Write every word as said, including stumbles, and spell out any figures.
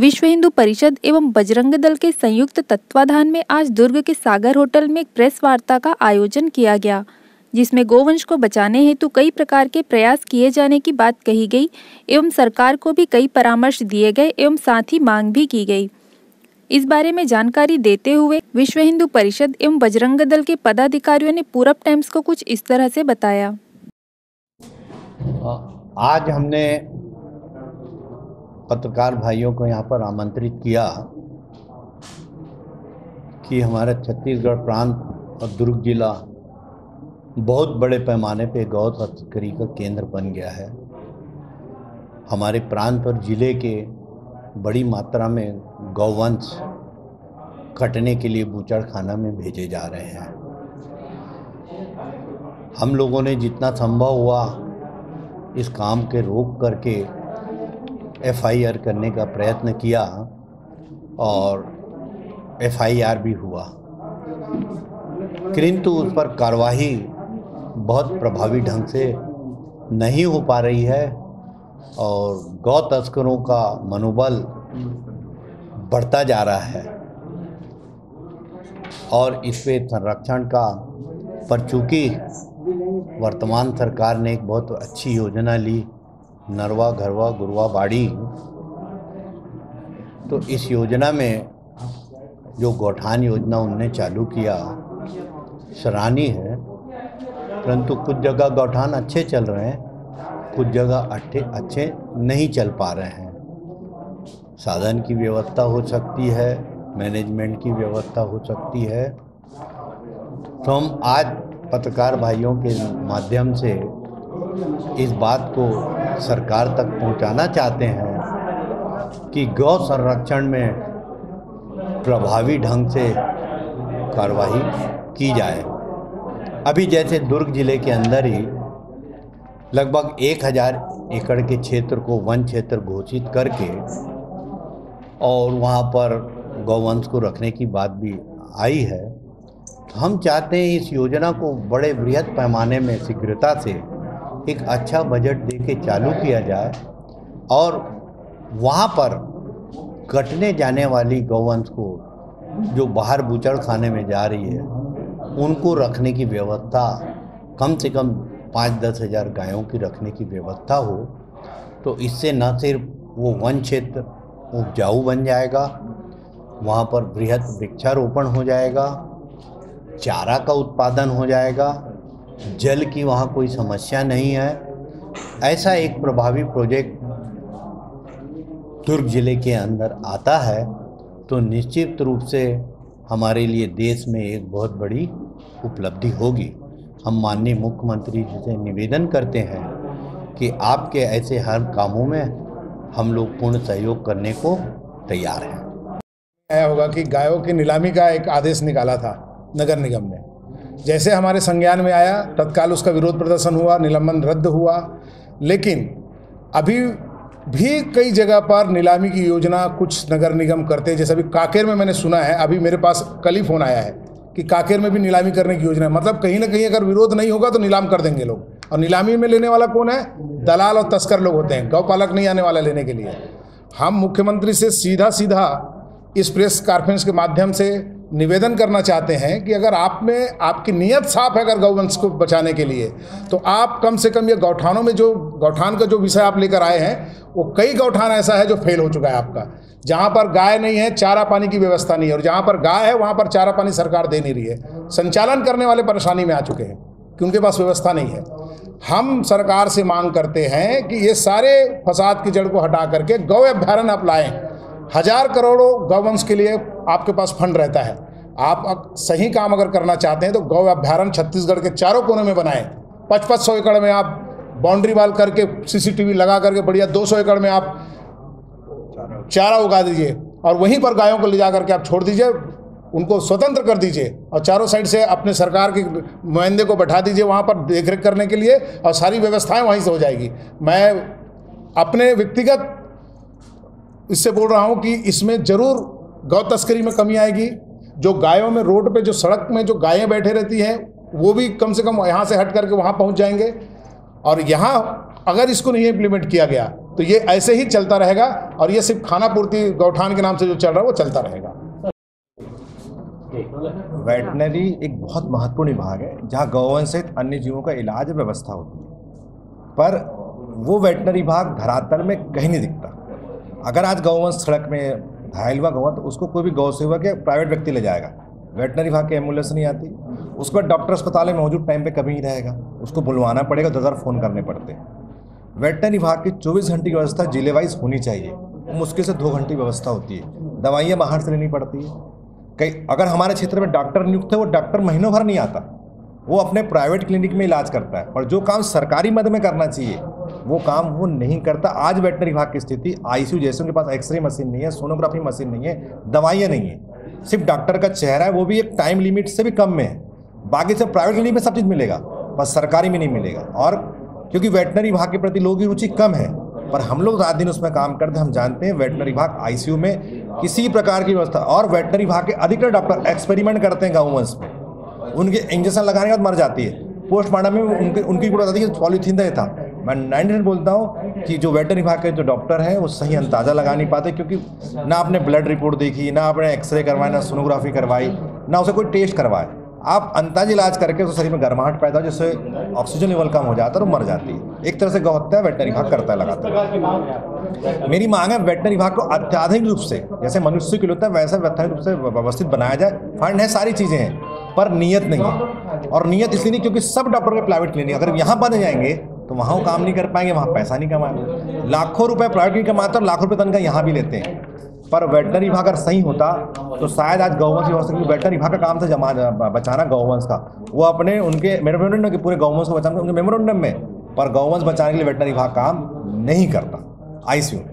विश्व हिंदू परिषद एवं बजरंग दल के संयुक्त तत्वाधान में आज दुर्ग के सागर होटल में एक प्रेस वार्ता का आयोजन किया गया, जिसमें गोवंश को बचाने हेतु कई प्रकार के प्रयास किए जाने की बात कही गई एवं सरकार को भी कई परामर्श दिए गए एवं साथ ही मांग भी की गई। इस बारे में जानकारी देते हुए विश्व हिंदू परिषद एवं बजरंग दल के पदाधिकारियों ने पूरब टाइम्स को कुछ इस तरह से बताया। आज हमने पत्रकार भाइयों को यहाँ पर आमंत्रित किया कि हमारा छत्तीसगढ़ प्रांत और दुर्ग जिला बहुत बड़े पैमाने पे गौ तस्करी का केंद्र बन गया है। हमारे प्रांत और ज़िले के बड़ी मात्रा में गौवंश कटने के लिए बूचड़खाना में भेजे जा रहे हैं। हम लोगों ने जितना संभव हुआ इस काम के रोक करके एफ आई आर करने का प्रयत्न किया और एफ आई आर भी हुआ, किंतु उस पर कार्रवाई बहुत प्रभावी ढंग से नहीं हो पा रही है और गौ तस्करों का मनोबल बढ़ता जा रहा है। और इस पे संरक्षण का पर चूँकि वर्तमान सरकार ने एक बहुत अच्छी योजना ली, नरवा घरवा गुरवा बाड़ी, तो इस योजना में जो गौठान योजना उनने चालू किया सराहनीय है, परंतु कुछ जगह गौठान अच्छे चल रहे हैं, कुछ जगह अच्छे अच्छे नहीं चल पा रहे हैं। साधन की व्यवस्था हो सकती है, मैनेजमेंट की व्यवस्था हो सकती है। तो हम आज पत्रकार भाइयों के माध्यम से इस बात को सरकार तक पहुंचाना चाहते हैं कि गौ संरक्षण में प्रभावी ढंग से कार्रवाई की जाए। अभी जैसे दुर्ग जिले के अंदर ही लगभग एक हज़ार एकड़ के क्षेत्र को वन क्षेत्र घोषित करके और वहाँ पर गौवंश को रखने की बात भी आई है। तो हम चाहते हैं इस योजना को बड़े बृहद पैमाने में शीघ्रता से एक अच्छा बजट देके चालू किया जाए और वहाँ पर कटने जाने वाली गौवंश को जो बाहर बूचड़खाने में जा रही है उनको रखने की व्यवस्था, कम से कम पाँच दस हज़ार गायों की रखने की व्यवस्था हो। तो इससे न सिर्फ वो वन क्षेत्र उपजाऊ बन जाएगा, वहाँ पर बृहद वृक्षारोपण हो जाएगा, चारा का उत्पादन हो जाएगा, जल की वहाँ कोई समस्या नहीं है। ऐसा एक प्रभावी प्रोजेक्ट दुर्ग जिले के अंदर आता है तो निश्चित रूप से हमारे लिए देश में एक बहुत बड़ी उपलब्धि होगी। हम माननीय मुख्यमंत्री जी से निवेदन करते हैं कि आपके ऐसे हर कामों में हम लोग पूर्ण सहयोग करने को तैयार हैं। आया होगा कि गायों की नीलामी का एक आदेश निकाला था नगर निगम ने, जैसे हमारे संज्ञान में आया तत्काल उसका विरोध प्रदर्शन हुआ, निलंबन रद्द हुआ। लेकिन अभी भी कई जगह पर नीलामी की योजना कुछ नगर निगम करते हैं। जैसे अभी काकेर में मैंने सुना है, अभी मेरे पास कल ही फोन आया है कि काकेर में भी नीलामी करने की योजना है। मतलब कहीं ना कहीं अगर विरोध नहीं होगा तो नीलाम कर देंगे लोग। और नीलामी में लेने वाला कौन है? दलाल और तस्कर लोग होते हैं, गौपालक नहीं आने वाला लेने के लिए। हम मुख्यमंत्री से सीधा सीधा इस प्रेस कॉन्फ्रेंस के माध्यम से निवेदन करना चाहते हैं कि अगर आप में आपकी नीयत साफ है अगर गौवंश को बचाने के लिए, तो आप कम से कम ये गौठानों में जो गौठान का जो विषय आप लेकर आए हैं वो कई गौठान ऐसा है जो फेल हो चुका है आपका, जहाँ पर गाय नहीं है, चारा पानी की व्यवस्था नहीं है, और जहाँ पर गाय है वहाँ पर चारा पानी सरकार दे नहीं रही है। संचालन करने वाले परेशानी में आ चुके हैं कि उनके पास व्यवस्था नहीं है। हम सरकार से मांग करते हैं कि ये सारे फसाद की जड़ को हटा करके गौ अभ्यारण्य आप लाएँ। हजार करोड़ों गौवंश के लिए आपके पास फंड रहता है। आप सही काम अगर करना चाहते हैं तो गौ अभ्यारण्य छत्तीसगढ़ के चारों कोने में बनाएं। पच पच सौ एकड़ में आप बाउंड्री वाल करके सी सी टी वी लगा करके बढ़िया दो सौ एकड़ में आप चारा उगा दीजिए और वहीं पर गायों को ले जा करके आप छोड़ दीजिए, उनको स्वतंत्र कर दीजिए और चारों साइड से अपने सरकार के नुमाइंदे को बैठा दीजिए वहाँ पर देखरेख करने के लिए और सारी व्यवस्थाएँ वहीं से हो जाएगी। मैं अपने व्यक्तिगत इससे बोल रहा हूँ कि इसमें ज़रूर गौ तस्करी में कमी आएगी। जो गायों में रोड पे जो सड़क में जो गायें बैठे रहती हैं वो भी कम से कम यहाँ से हट करके वहाँ पहुँच जाएंगे। और यहाँ अगर इसको नहीं इम्प्लीमेंट किया गया तो ये ऐसे ही चलता रहेगा और ये सिर्फ खाना पूर्ति गौठान के नाम से जो चल रहा है वो चलता रहेगा। वेटनरी एक बहुत महत्वपूर्ण विभाग है जहाँ गौवंश सहित अन्य जीवों का इलाज व्यवस्था होती है, पर वो वेटनरी विभाग धरातल में कहीं नहीं दिखता। अगर आज गौवंश सड़क में घायल हुआ गौवंश तो उसको कोई भी गौ सेवक या प्राइवेट व्यक्ति ले जाएगा, वेटनरी विभाग की एम्बुलेंस नहीं आती। उसके बाद डॉक्टर अस्पताल में मौजूद टाइम पे कभी नहीं रहेगा, उसको बुलवाना पड़ेगा, दो हज़ार फ़ोन करने पड़ते हैं। वेटनरी विभाग की चौबीस घंटे की व्यवस्था जिले वाइज होनी चाहिए, मुश्किल से दो घंटे व्यवस्था होती है। दवाइयाँ बाहर से लेनी पड़ती है। कई अगर हमारे क्षेत्र में डॉक्टर नियुक्त है, वो डॉक्टर महीनों भर नहीं आता, वो अपने प्राइवेट क्लिनिक में इलाज करता है, और जो काम सरकारी मद में करना चाहिए वो काम वो नहीं करता। आज वेटनरी विभाग की स्थिति आईसीयू जैसे, उनके पास एक्सरे मशीन नहीं है, सोनोग्राफी मशीन नहीं है, दवाइयाँ नहीं है, सिर्फ डॉक्टर का चेहरा है, वो भी एक टाइम लिमिट से भी कम में है। बाकी सब प्राइवेट क्लिनिक में सब चीज़ मिलेगा, बस सरकारी में नहीं मिलेगा। और क्योंकि वेटनरी विभाग के प्रति लोगों की रुचि कम है, पर हम लोग रात दिन उसमें काम करते हैं। हम जानते हैं वेटनरी विभाग आईसीयू में किसी प्रकार की व्यवस्था, और वेटनरी विभाग के अधिकतर डॉक्टर एक्सपेरिमेंट करते हैं गौवंश में, उनके इंजेक्शन लगाने के बाद मर जाती है, पोस्टमार्टम में उनके उनकी रिपोर्ट आती है कि पॉलीथीन था था। मैं नाइनटी बोलता हूँ कि जो वेटनरी विभाग के जो डॉक्टर हैं वो सही अंदाज़ा लगा नहीं पाते, क्योंकि ना आपने ब्लड रिपोर्ट देखी, ना आपने एक्सरे करवाए, ना सोनोग्राफी करवाई, ना उसे कोई टेस्ट करवाए। आप अंदाज इलाज करके उसके शरीर में गर्माहट पैदा हो, जिससे ऑक्सीजन लेवल कम हो जाता है और मर जाती है। एक तरह से गौ हत्या वेटनरी विभाग करता है लगातार। मेरी मांग है वेटनरी विभाग को अत्याधुनिक रूप से, जैसे मनुष्य के लिए होता है वैसे वैधानिक रूप से व्यवस्थित बनाया जाए। फंड है, सारी चीज़ें हैं, पर नियत नहीं है। और नियत इसलिए नहीं क्योंकि सब डॉक्टर के प्राइवेट क्लिनिक अगर यहाँ बन जाएंगे तो वहाँ वो काम नहीं कर पाएंगे, वहाँ पैसा नहीं कमाएंगे। लाखों रुपए प्राइवेट क्लिनिक कमाते और लाखों रुपये तनख्वाह यहाँ भी लेते हैं। पर वेटनरी विभाग अगर सही होता तो शायद आज गौवंश की व्यवस्था, वेटनरी विभाग का काम था जमा बचाना गौवंश का, वो अपने उनके मेमोरेंडम के पूरे गौवंश को बचाना उनके मेमोरेंडम में, पर गौवंश बचाने के लिए वेटनरी विभाग काम नहीं करता आईसीयू में।